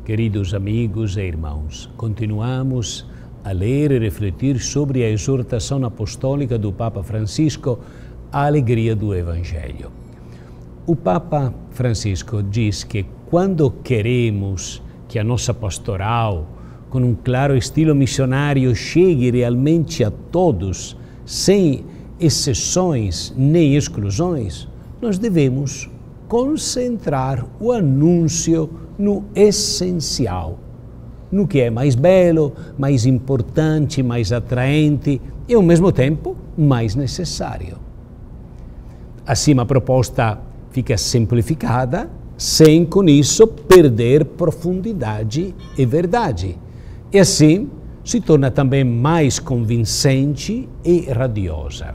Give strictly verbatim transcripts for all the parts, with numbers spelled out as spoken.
Queridos amigos e irmãos, continuamos a ler e refletir sobre a exortação apostólica do Papa Francisco à alegria do Evangelho. O Papa Francisco diz que quando queremos que a nossa pastoral, com um claro estilo missionário, chegue realmente a todos, sem exceções nem exclusões, nós devemos concentrar o anúncio no essencial, no que é mais belo, mais importante, mais atraente e, ao mesmo tempo, mais necessário. Assim, a proposta fica simplificada, sem, com isso, perder profundidade e verdade. E assim, se torna também mais convincente e radiosa.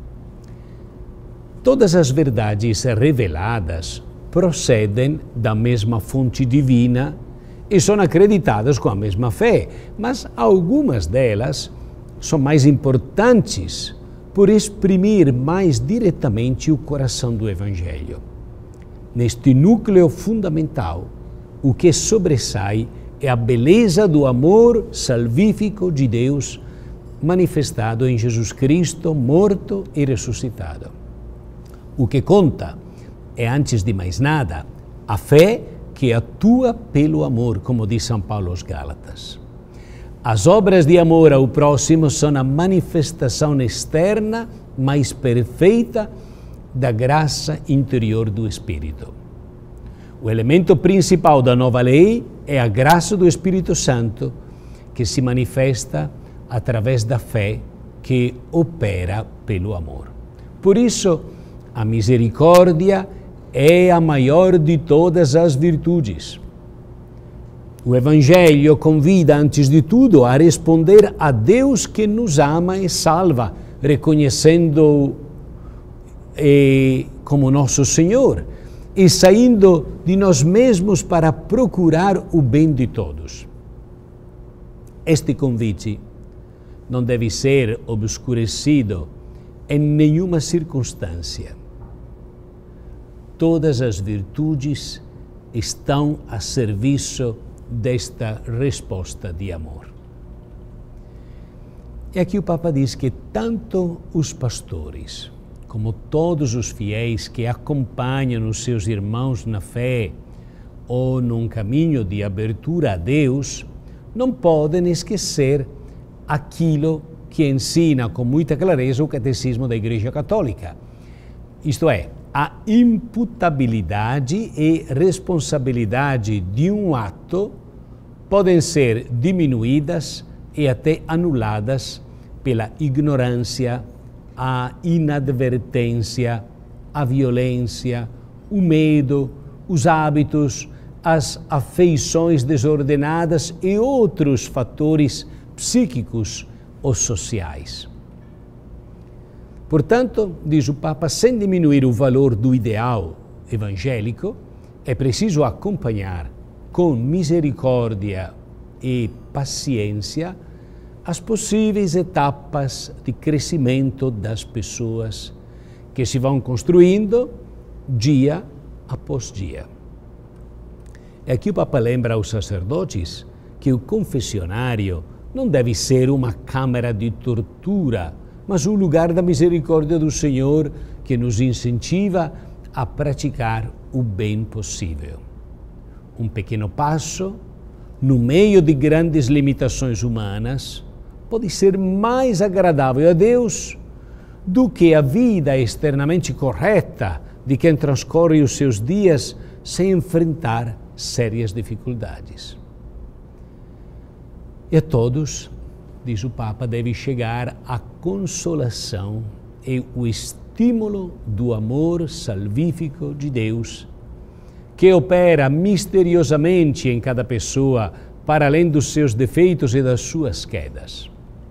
Todas as verdades reveladas procedem da mesma fonte divina e são acreditadas com a mesma fé, mas algumas delas são mais importantes por exprimir mais diretamente o coração do Evangelho. Neste núcleo fundamental, o que sobressai é a beleza do amor salvífico de Deus manifestado em Jesus Cristo, morto e ressuscitado. O que conta é, antes de mais nada, a fé que atua pelo amor, como diz São Paulo aos Gálatas. As obras de amor ao próximo são a manifestação externa mais perfeita da graça interior do Espírito. O elemento principal da nova lei é a graça do Espírito Santo, que se manifesta através da fé que opera pelo amor. Por isso, a misericórdia é a maior de todas as virtudes. O Evangelho convida, antes de tudo, a responder a Deus que nos ama e salva, reconhecendo-o eh, como nosso Senhor e saindo de nós mesmos para procurar o bem de todos. Este convite não deve ser obscurecido em nenhuma circunstância. Todas as virtudes estão a serviço desta resposta de amor. E aqui o Papa diz que tanto os pastores, como todos os fiéis que acompanham os seus irmãos na fé ou num caminho de abertura a Deus, não podem esquecer aquilo que ensina com muita clareza o Catecismo da Igreja Católica. Isto é, a imputabilidade e responsabilidade de um ato podem ser diminuídas e até anuladas pela ignorância, a inadvertência, a violência, o medo, os hábitos, as afeições desordenadas e outros fatores psíquicos ou sociais. Portanto, diz o Papa, sem diminuir o valor do ideal evangélico, é preciso acompanhar com misericórdia e paciência as possíveis etapas de crescimento das pessoas que se vão construindo dia após dia. E aqui o Papa lembra aos sacerdotes que o confessionário não deve ser uma câmara de tortura, mas o lugar da misericórdia do Senhor que nos incentiva a praticar o bem possível. Um pequeno passo, no meio de grandes limitações humanas, pode ser mais agradável a Deus do que a vida externamente correta de quem transcorre os seus dias sem enfrentar sérias dificuldades. E a todos, diz o Papa, deve chegar a consolação e o estímulo do amor salvífico de Deus, que opera misteriosamente em cada pessoa para além dos seus defeitos e das suas quedas.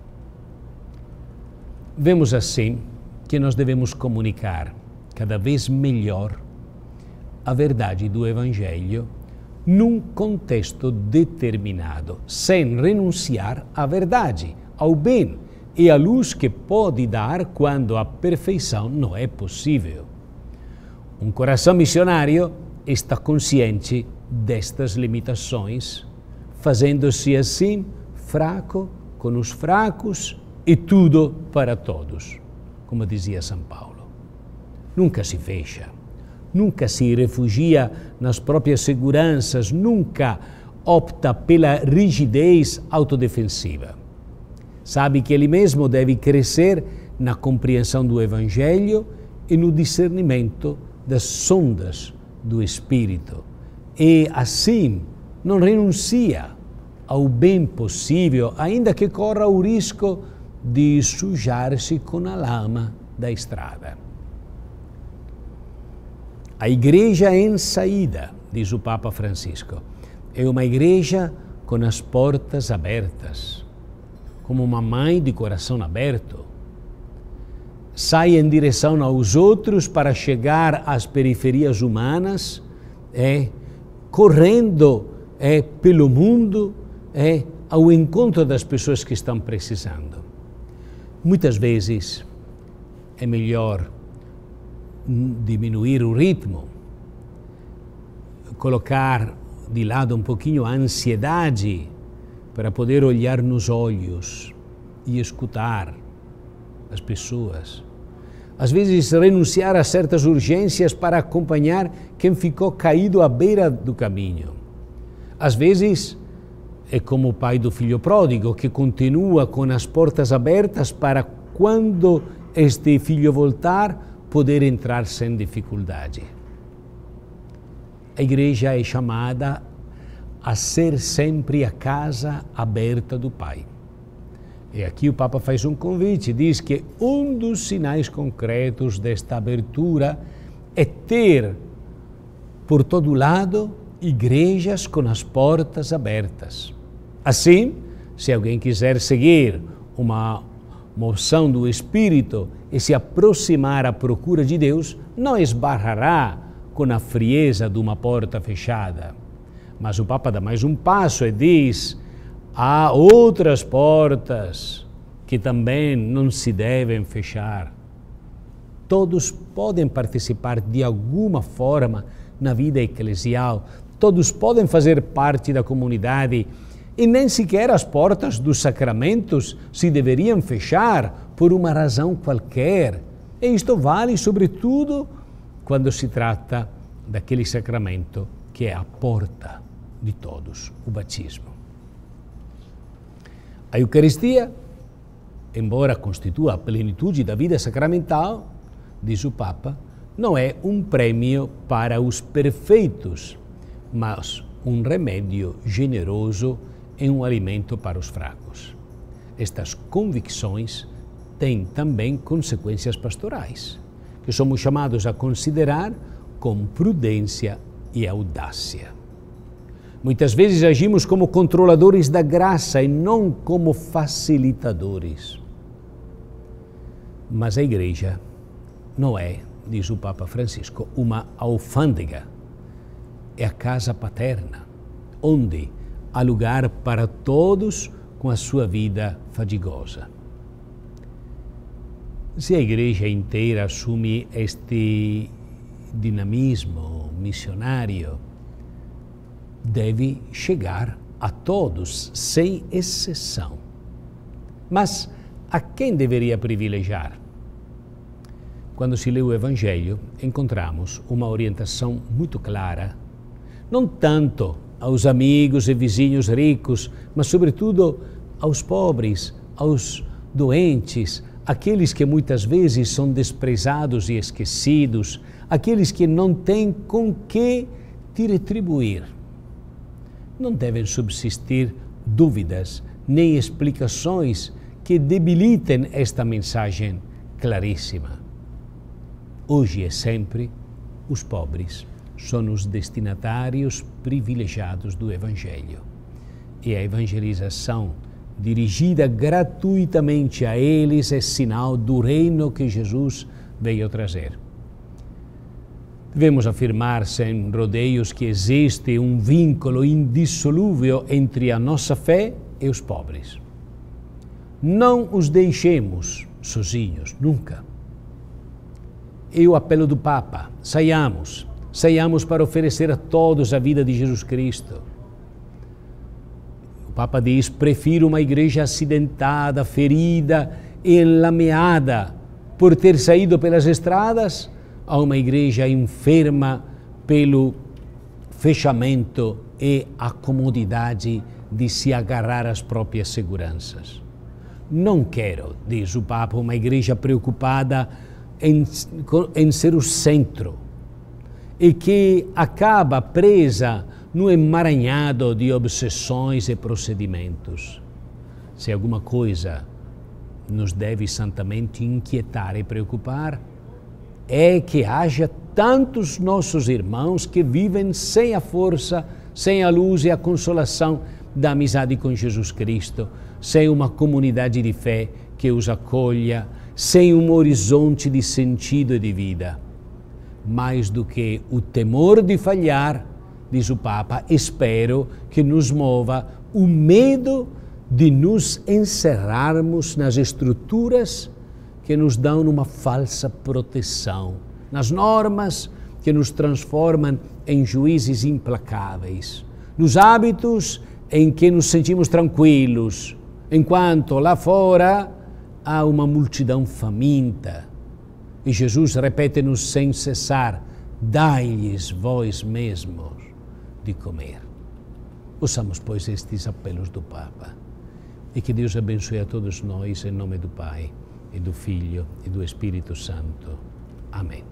Vemos assim que nós devemos comunicar cada vez melhor a verdade do Evangelho num contexto determinado, sem renunciar à verdade, ao bem e à luz que pode dar quando a perfeição não é possível. Um coração missionário está consciente destas limitações, fazendo-se assim fraco com os fracos e tudo para todos, como dizia São Paulo. Nunca se fecha, nunca se refugia nas próprias seguranças, nunca opta pela rigidez autodefensiva. Sabe que ele mesmo deve crescer na compreensão do Evangelho e no discernimento das sondas do Espírito. E assim não renuncia ao bem possível, ainda que corra o risco de sujar-se com a lama da estrada. A igreja em saída, diz o Papa Francisco, é uma igreja com as portas abertas, como uma mãe de coração aberto. Sai em direção aos outros para chegar às periferias humanas, é, correndo é, pelo mundo, é, ao encontro das pessoas que estão precisando. Muitas vezes é melhor diminuir o ritmo, colocar de lado um pouquinho a ansiedade para poder olhar nos olhos e escutar as pessoas. Às vezes renunciar a certas urgências para acompanhar quem ficou caído à beira do caminho. Às vezes é como o pai do filho pródigo, que continua com as portas abertas para, quando este filho voltar, poder entrar sem dificuldade. A igreja é chamada a ser sempre a casa aberta do Pai. E aqui o Papa faz um convite, diz que um dos sinais concretos desta abertura é ter, por todo lado, igrejas com as portas abertas. Assim, se alguém quiser seguir uma moção do Espírito e se aproximar à procura de Deus, não esbarrará com a frieza de uma porta fechada. Mas o Papa dá mais um passo e diz: há outras portas que também não se devem fechar. Todos podem participar de alguma forma na vida eclesial, todos podem fazer parte da comunidade e nem sequer as portas dos sacramentos se deveriam fechar por uma razão qualquer. E isto vale sobretudo quando se trata daquele sacramento que é a porta de todos, o batismo. A Eucaristia, embora constitua a plenitude da vida sacramental, diz o Papa, não é um prêmio para os perfeitos, mas um remédio generoso e um alimento para os fracos. Estas convicções têm também consequências pastorais, que somos chamados a considerar com prudência e audácia. Muitas vezes agimos como controladores da graça e não como facilitadores. Mas a igreja não é, diz o Papa Francisco, uma alfândega. É a casa paterna, onde há lugar para todos com a sua vida fadigosa. Se a igreja inteira assume este dinamismo missionário, deve chegar a todos, sem exceção. Mas a quem deveria privilegiar? Quando se lê o Evangelho, encontramos uma orientação muito clara, não tanto aos amigos e vizinhos ricos, mas sobretudo aos pobres, aos doentes, aqueles que muitas vezes são desprezados e esquecidos, aqueles que não têm com que te retribuir. Não devem subsistir dúvidas nem explicações que debilitem esta mensagem claríssima. Hoje e sempre, os pobres são os destinatários privilegiados do Evangelho. E a evangelização dirigida gratuitamente a eles é sinal do reino que Jesus veio trazer. Devemos afirmar sem rodeios que existe um vínculo indissolúvel entre a nossa fé e os pobres. Não os deixemos sozinhos, nunca. E o apelo do Papa: saiamos, saiamos para oferecer a todos a vida de Jesus Cristo. O Papa diz: prefiro uma igreja acidentada, ferida e enlameada por ter saído pelas estradas a uma igreja enferma pelo fechamento e a comodidade de se agarrar às próprias seguranças. Não quero, diz o Papa, uma igreja preocupada em, em ser o centro e que acaba presa no emaranhado de obsessões e procedimentos. Se alguma coisa nos deve santamente inquietar e preocupar, é que haja tantos nossos irmãos que vivem sem a força, sem a luz e a consolação da amizade com Jesus Cristo, sem uma comunidade de fé que os acolha, sem um horizonte de sentido e de vida. Mais do que o temor de falhar, diz o Papa, espero que nos mova o medo de nos encerrarmos nas estruturas que nos dão uma falsa proteção, nas normas que nos transformam em juízes implacáveis, nos hábitos em que nos sentimos tranquilos, enquanto lá fora há uma multidão faminta. E Jesus repete-nos sem cessar: dai-lhes vós mesmos de comer. Ouçamos, pois, estes apelos do Papa. E que Deus abençoe a todos nós, em nome do Pai, e do Filho, e do Espírito Santo. Amém.